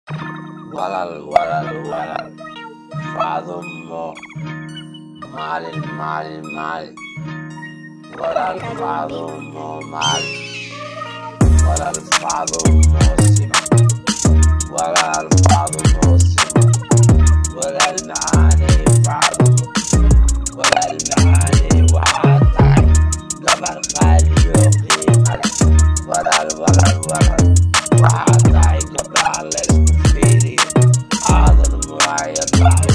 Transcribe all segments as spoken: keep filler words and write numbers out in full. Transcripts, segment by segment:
walal walal walal Faadumo maalin maalin maalin walal Faadumo maalin walal Faadumo siman walal Faadumo siman walal macaani Faadumo walal macaani waxaad tahay gabar qaaliyo qiimo leh walal walal walal waxaad tahay gabdhaha la isku fiiriyo aadan muraayad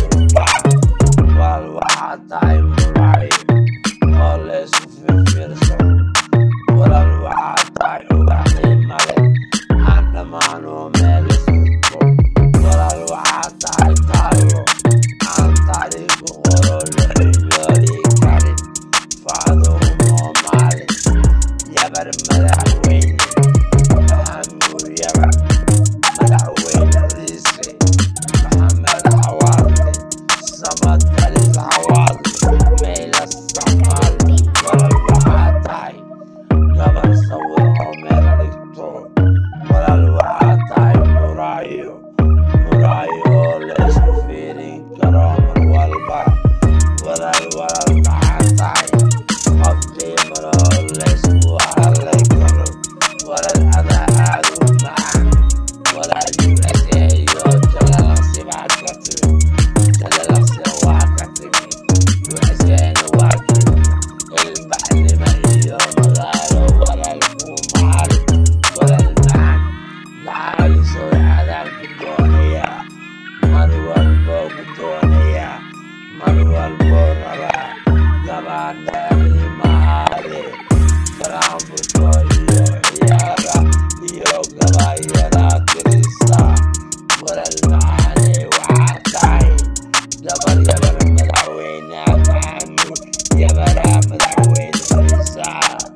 wal waxaad tahay muraayad oo la isku fiirsado walal waxaad tahay ubax qiimo leh aan dhammaanoo meel isku walal waxaad tahay taallo aan taariikhu qoro la ilooli karin Faadumo maalin yabar madaxweyne maxamuud yabar madaxweyne ciise maxamed xawaadle samad kalis xawaadle meyla samaal walal waxaad tahay gabar sawir oo meel dhigto walal waxaad tahay muraayo muraayo oo la isku fiirin karo mar walba walal walal maxaad tahay qof qiimo leh oo la isku halay karo walal adaa aad u macaan walal U S A iyo jalalaqsi baad ka timid jalalaqsi waa ka timid U S A-na waa timid ilbaxnimo iyo magaalo walal ku maal walal macaan gacaliso adaan ku doonayaa mar walbo ku doonayaa mar walbo rabaa gabadha qiimahaale faraanfurto iyo ciyaara iyo gabayada tirisa walal macaane waxaad tahay gabar yabar madaxweyne maxamuud yabara madaxweyne ciisa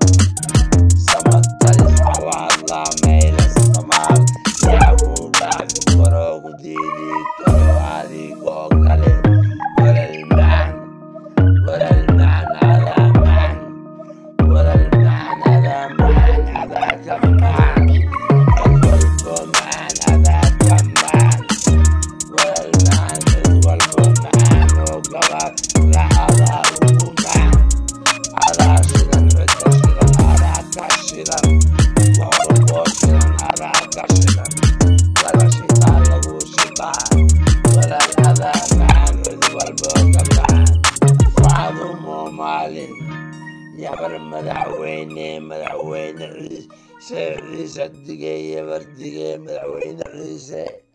samad kalis xawaadla meyla samaal yaa ku dhaafi karo ku diidi karo adigoo kale walal macaan walal macaan adaa macaan walal macaan adaa macaan adaa ka macaan cid walbo macaan adaa ka macaan walal macaan cid walbo macaan oo gabar la adaa ugu macaan adaa shidan cidda shidan adaa ka shidan wax walboo shidan adaa ka shidan laga shitaa lagu shitaa walal adaa macaan cid walbo ka macaan Faadumo maalin yabar madaxweyne madaxweyne ciise ciise dige yabar dige madaxweyne ciise